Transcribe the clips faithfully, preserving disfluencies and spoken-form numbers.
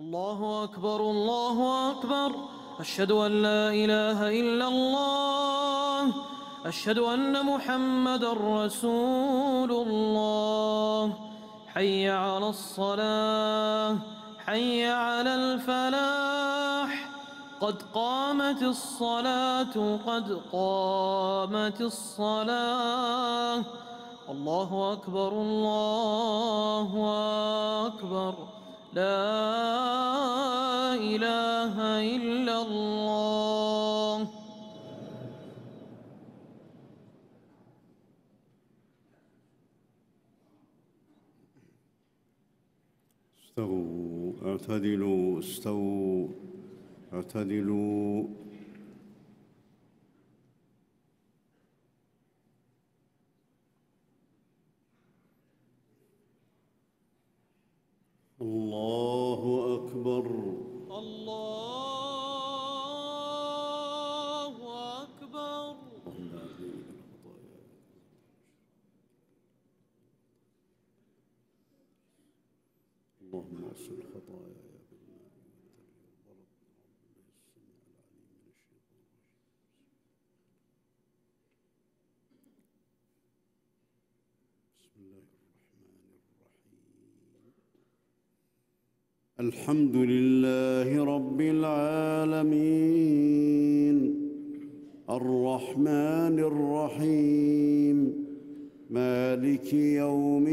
الله أكبر الله أكبر. أشهد أن لا إله إلا الله. أشهد أن محمدًا رسول الله. حي على الصلاة، حي على الفلاح، قد قامت الصلاة، قد قامت الصلاة. الله أكبر الله أكبر. لا إله إلا الله. استووا اعتدلوا استووا اعتدلوا. الله أكبر الله أكبر. اللهم اغسل خطاياي بالماء والثلج والبرد. بسم الله الرحمن الرحيم. الحمد لله رب العالمين الرحمن الرحيم مالك يوم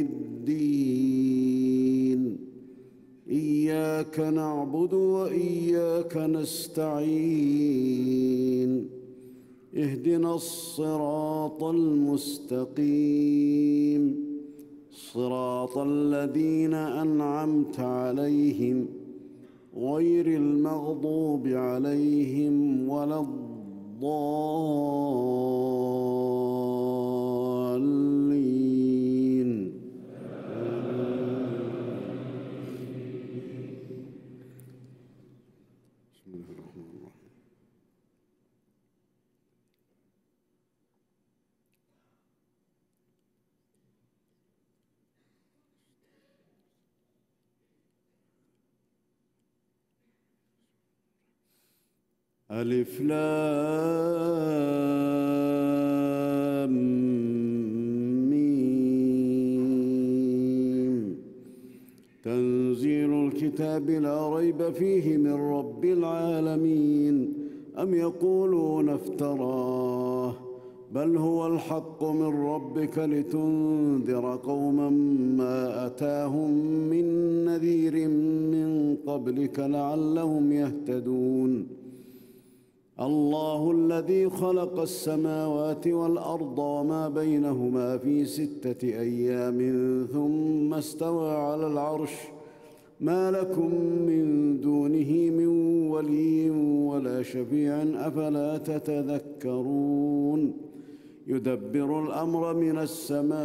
الدين. إياك نعبد وإياك نستعين. اهدنا الصراط المستقيم صراط الذين أنعمت عليهم غير المغضوب عليهم ولا الضالين. بسم الله الرحمن الرحيم. ألف لام ميم. تنزيل الكتاب لا ريب فيه من رب العالمين. أم يقولون افتراه بل هو الحق من ربك لتنذر قوما ما أتاهم من نذير من قبلك لعلهم يهتدون. الله الذي خلق السماوات والأرض وما بينهما في ستة أيام ثم استوى على العرش ما لكم من دونه من ولي ولا شفيع أفلا تتذكرون. يدبر الأمر من السماء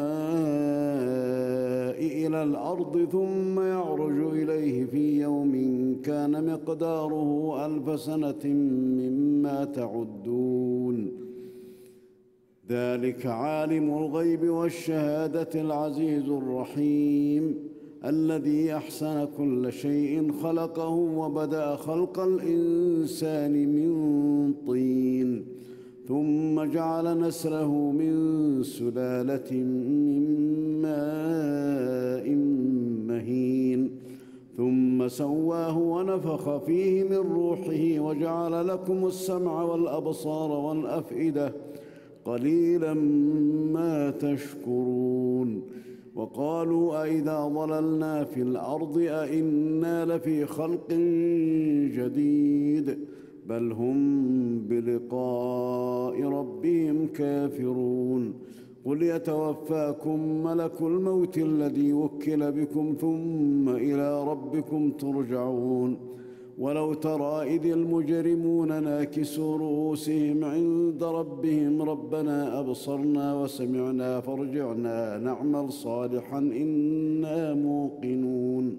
إلى الأرض ثم يعرج إليه في يوم كان مقداره ألف سنة مما تعدون. ذلك عالم الغيب والشهادة العزيز الرحيم الذي أحسن كل شيء خلقه وبدأ خلق الإنسان من طين ثم جعل نسله من سلالة من ماء مهين ثم سواه ونفخ فيه من روحه وجعل لكم السمع والأبصار والأفئدة قليلا ما تشكرون. وقالوا أئذا ضللنا في الأرض أئنا لفي خلق جديد بل هم بلقاء ربهم كافرون. قل يتوفاكم ملك الموت الذي وكل بكم ثم إلى ربكم ترجعون. ولو ترى إذ المجرمون ناكسوا رؤوسهم عند ربهم ربنا أبصرنا وسمعنا فارجعنا نعمل صالحا إنا موقنون.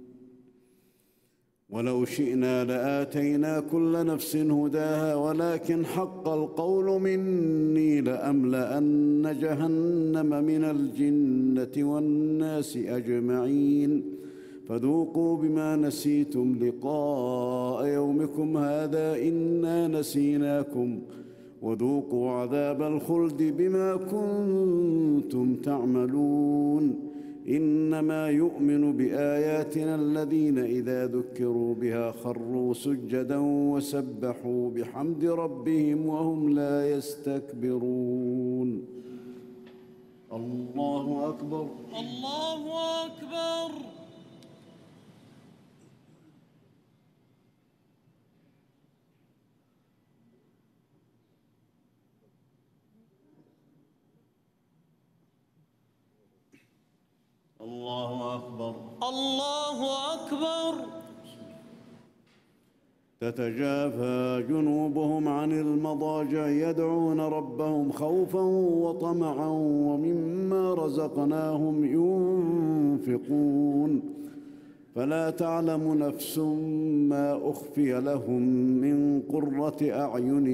ولو شئنا لآتينا كل نفس هداها ولكن حق القول مني لأملأن جهنم من الجنة والناس أجمعين. فذوقوا بما نسيتم لقاء يومكم هذا إنا نسيناكم وذوقوا عذاب الخلد بما كنتم تعملون إنما يؤمن بآياتنا الذين إذا ذكروا بها خروا سجدا وسبحوا بحمد ربهم وهم لا يستكبرون. الله أكبر. الله أكبر. الله أكبر. الله أكبر. تتجافى جنوبهم عن المضاجع يدعون ربهم خوفا وطمعا ومما رزقناهم ينفقون فلا تعلم نفس ما أخفي لهم من قرة أعين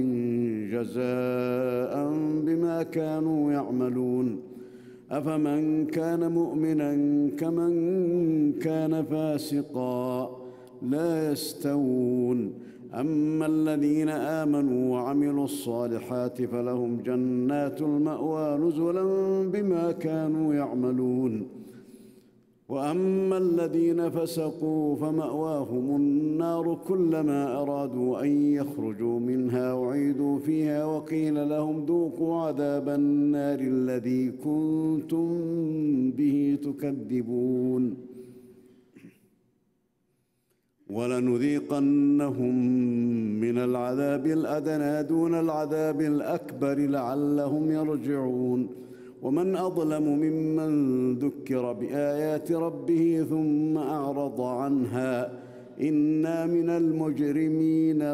جزاء بما كانوا يعملون أفمن كان مؤمنا كمن كان فاسقا لا يستوون أما الذين آمنوا وعملوا الصالحات فلهم جنات المأوى نزلا بما كانوا يعملون وأما الذين فسقوا فمأواهم النار كلما أرادوا أن يخرجوا منها أعيدوا فيها وقيل لهم ذوقوا عذاب النار الذي كنتم به تكذبون ولنذيقنهم من العذاب الأدنى دون العذاب الأكبر لعلهم يرجعون ومن أظلم ممن ذكر بآيات ربه ثم أعرض عنها إنا من المجرمين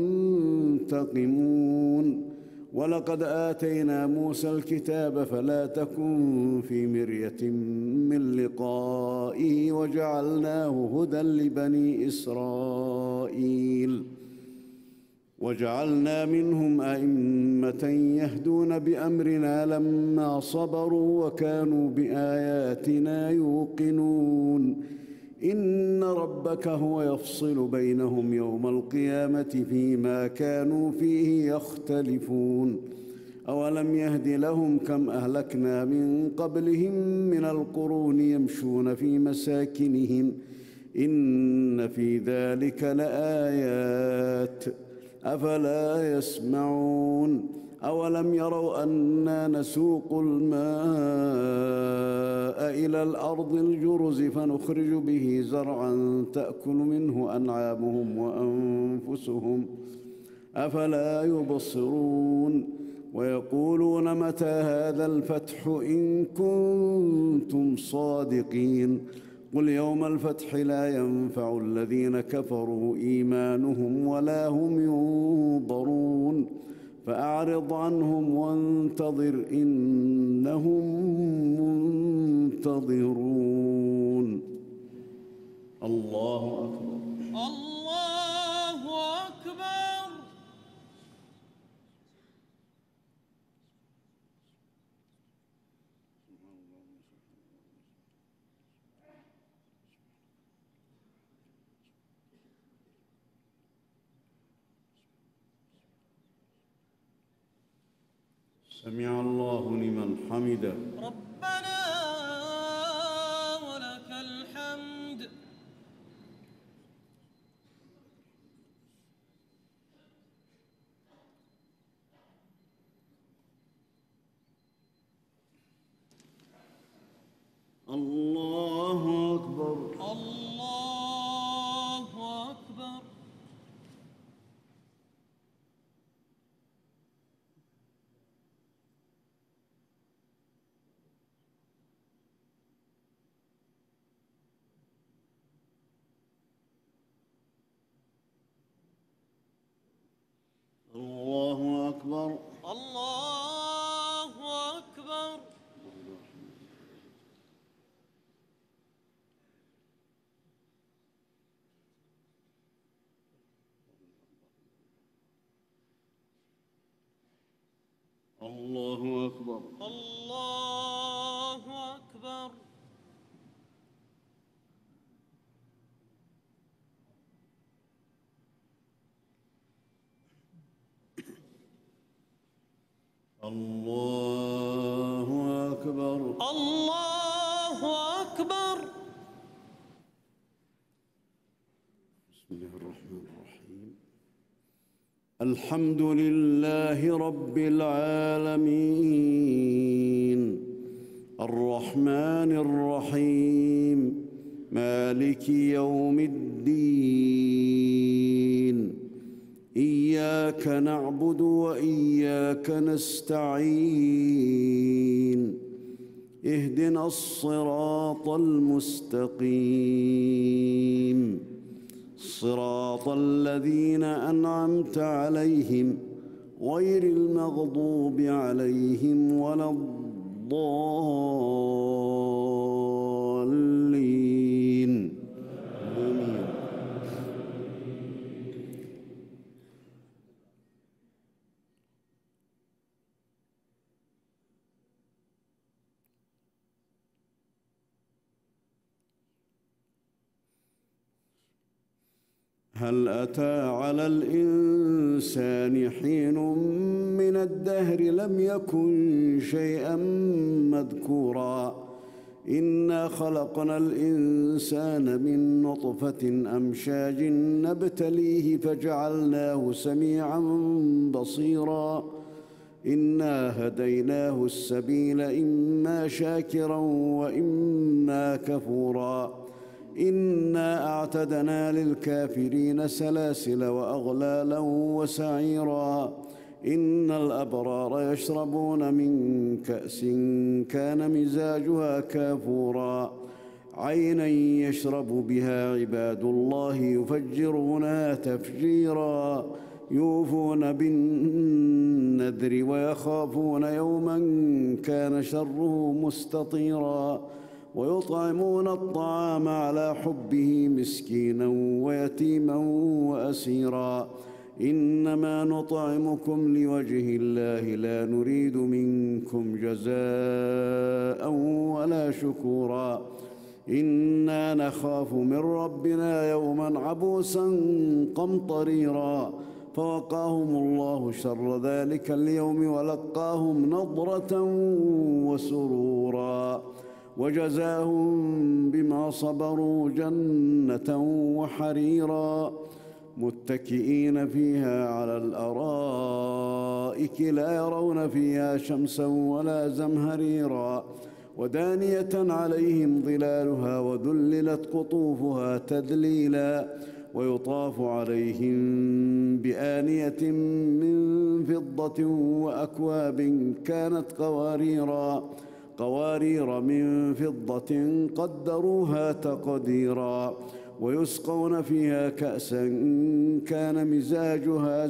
منتقمون ولقد آتينا موسى الكتاب فلا تكن في مرية من لقائه وجعلناه هدى لبني إسرائيل وجعلنا منهم أئمة يهدون بأمرنا لما صبروا وكانوا بآياتنا يوقنون إن ربك هو يفصل بينهم يوم القيامة فيما كانوا فيه يختلفون أولم يهد لهم كم أهلكنا من قبلهم من القرون يمشون في مساكنهم إن في ذلك لآيات أفلا يسمعون أولم يروا أنا نسوق الماء إلى الأرض الجرز فنخرج به زرعا تأكل منه أنعامهم وأنفسهم أفلا يبصرون ويقولون متى هذا الفتح إن كنتم صادقين قل يوم الفتح لا ينفع الذين كفروا إيمانهم ولا هم ينظرون فأعرض عنهم وانتظر إنهم منتظرون. الله أكبر. الله أكبر. سمع الله لمن حمده. ربنا ولك الحمد. الله أكبر. الله أكبر. الله أكبر. الله أكبر. الله أكبر. الله أكبر. الله أكبر. الله أكبر. بسم الله الرحمن الرحيم. الحمد لله رب العالمين الرحمن الرحيم مالك يوم الدين إياك نعبد وإياك نستعين اهدنا الصراط المستقيم صراط الذين أنعمت عليهم غير المغضوب عليهم ولا الضالين آمين. هل أتى على الإنسان حين من الدهر لم يكن شيئا مذكورا إنا خلقنا الإنسان من نطفة أمشاج نبتليه فجعلناه سميعا بصيرا إنا هديناه السبيل إما شاكرا وإما كفورا إنا أعتدنا للكافرين سلاسل وأغلالا وسعيرا إن الأبرار يشربون من كأس كان مزاجها كافورا عينا يشرب بها عباد الله يفجرونها تفجيرا يوفون بالنذر ويخافون يوما كان شره مستطيرا ويطعمون الطعام على حبه مسكينا ويتيما وأسيرا إنما نطعمكم لوجه الله لا نريد منكم جزاء ولا شكورا إنا نخاف من ربنا يوما عبوسا قمطريرا فوقاهم الله شر ذلك اليوم ولقاهم نضرة وسرورا وجزاهم بما صبروا جنة وحريرا متكئين فيها على الأرائك لا يرون فيها شمسا ولا زمهريرا ودانية عليهم ظلالها وذللت قطوفها تذليلا ويطاف عليهم بآنية من فضة وأكواب كانت قواريرا قوارير من فضة قدروها تقديرا ويسقون فيها كأسا كان مزاجها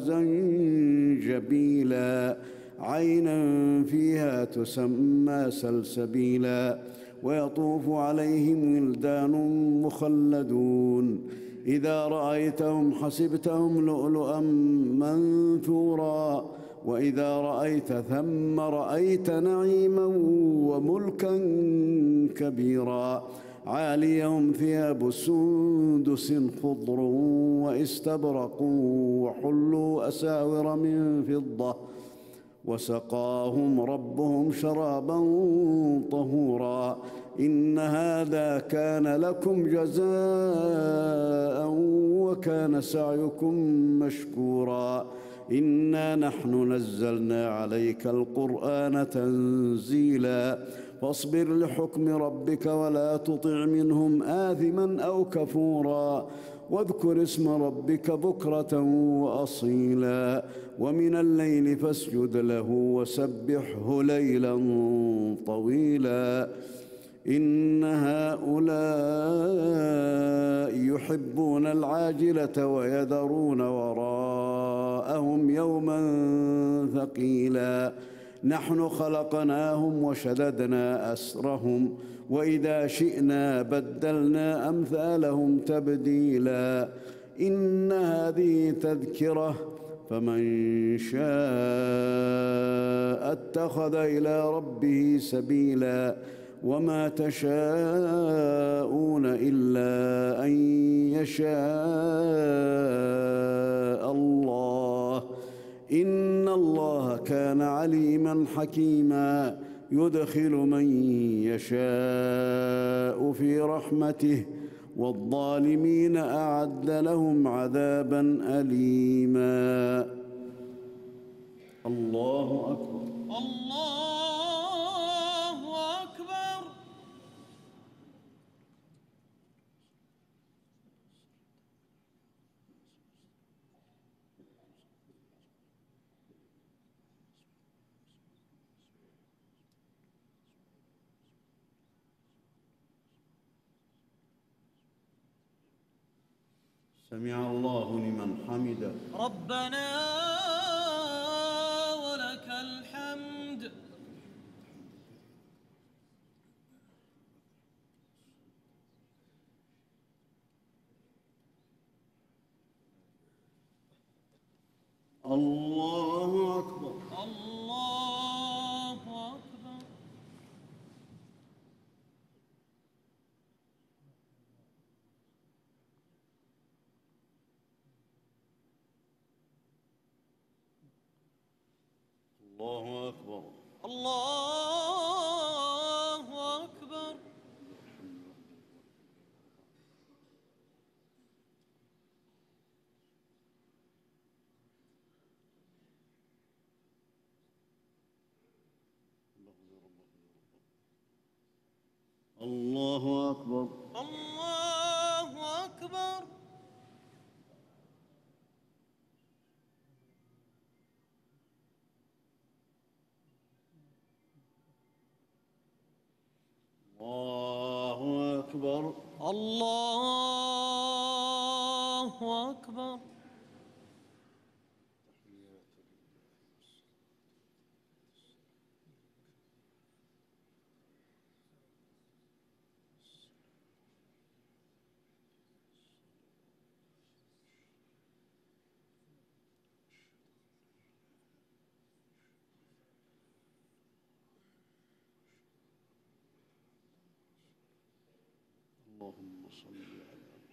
زنجبيلا عينا فيها تسمى سلسبيلا ويطوف عليهم ولدان مخلدون إذا رأيتهم حسبتهم لؤلؤا منثورا وإذا رأيت ثم رأيت نعيما وملكا كبيرا عاليهم ثياب سندس خضر واستبرق وحلوا أساور من فضة وسقاهم ربهم شرابا طهورا إن هذا كان لكم جزاء وكان سعيكم مشكورا إنا نحن نزلنا عليك القرآن تنزيلا فاصبر لحكم ربك ولا تطع منهم آثما أو كفورا واذكر اسم ربك بكرة وأصيلا ومن الليل فاسجد له وسبحه ليلا طويلا إن هؤلاء يحبون العاجلة ويذرون وراءهم يوما ثقيلا نحن خلقناهم وشددنا أسرهم وإذا شئنا بدلنا أمثالهم تبديلا إن هذه تذكرة فمن شاء اتخذ إلى ربه سبيلا وما تشاءون إلا أن يشاء الله إن الله كان وكان عليما حكيما يدخل من يشاء في رحمته والظالمين أعد لهم عذابا أليما. الله أكبر. الله أكبر. سمع الله لمن حمده. ربنا ولك الحمد. الله أكبر. الله أكبر. الله أكبر. الله أكبر. الله أكبر. الله أكبر. الله أكبر. الله أكبر. اللهم صل على محمد.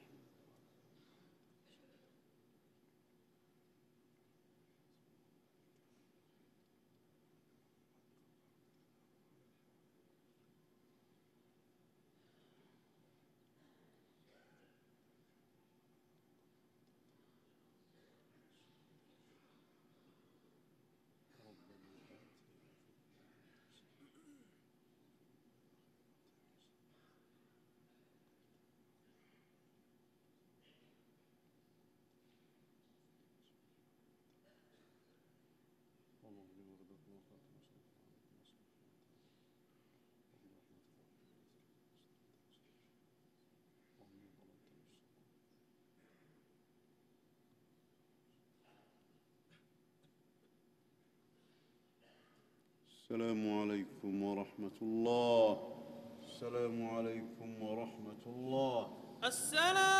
السلام عليكم ورحمة الله. السلام عليكم ورحمة الله. السلام